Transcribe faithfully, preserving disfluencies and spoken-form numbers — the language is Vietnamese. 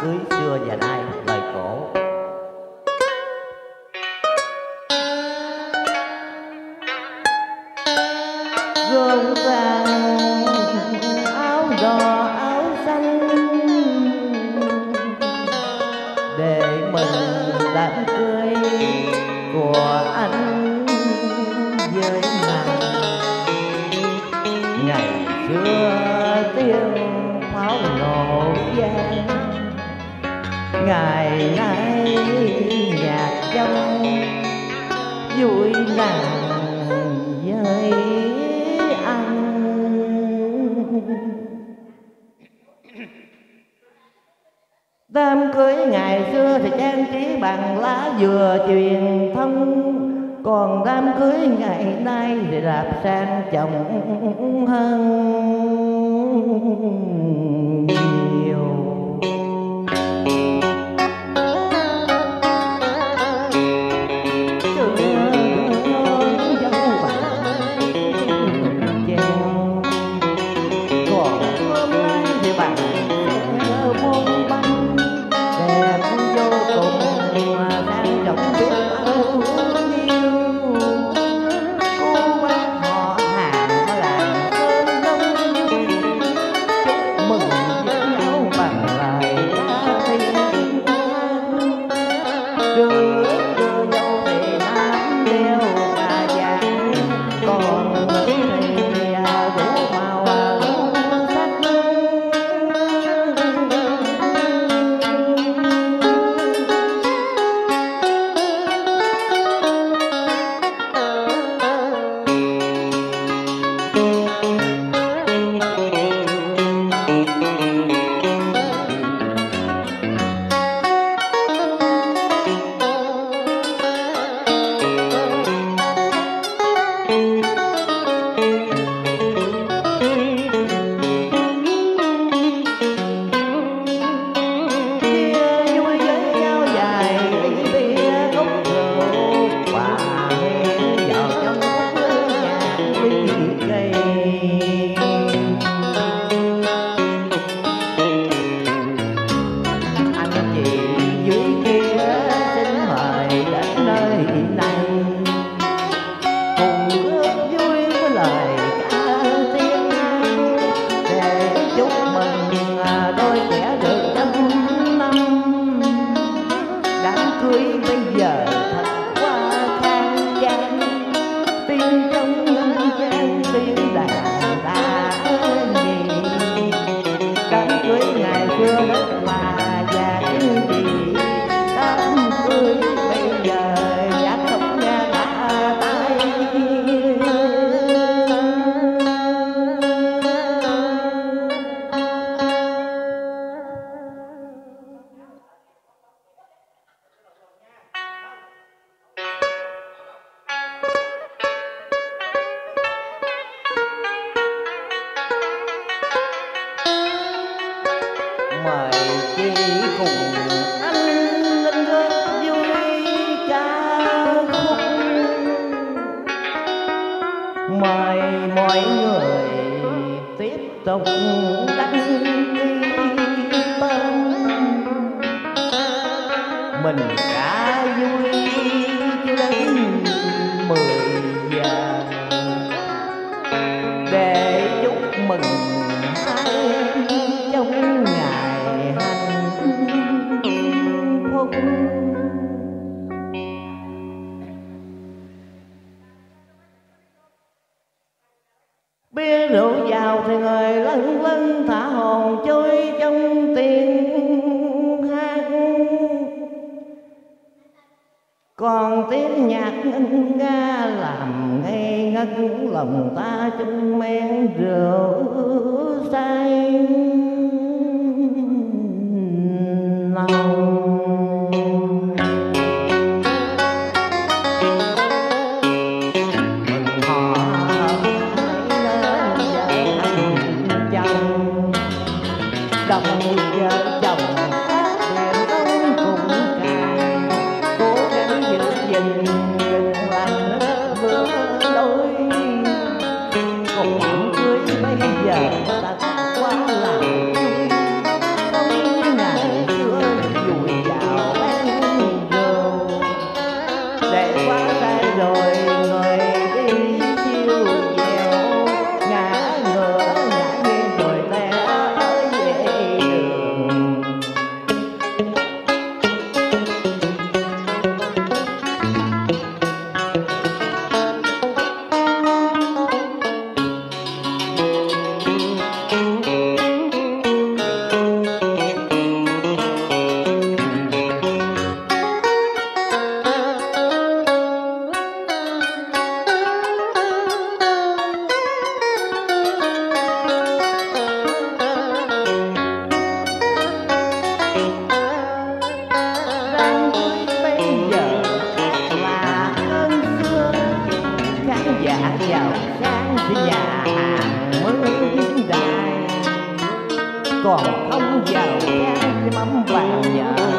cưới xưa và nay. Lời cổ. Gương vàng áo đỏ áo xanh để mừng đám cưới của anh với nàng. Ngày xưa tiếng pháo nổ vang, ngày nay nhạc trong vui nàng với anh. Đám cưới ngày xưa thì trang trí bằng lá dừa truyền thống, còn đám cưới ngày nay thì đạp sang trọng hơn nhiều. Mời mọi người tiếp tục đăng ký tên mình cả vui cho đến mười giờ để chúc mừng hai em trong ngày hạnh phúc. Bia rượu vào thì người lân lân thả hồn trôi trong tiếng hát, còn tiếng nhạc ngân nga làm ngây ngất lòng ta trong men rượu say lòng. Đồng vợ chồng đèn ông cùng càng cố gắng giữ gìn đừng làm nước vừa lối. Còn đám cưới bây giờ ta quá làm vui, không ngày xưa Đang vui bây giờ là ơn xưa, khán giả giàu sang thì nhà hàng mới đài, còn không giàu sang thì mắm vàng nhờ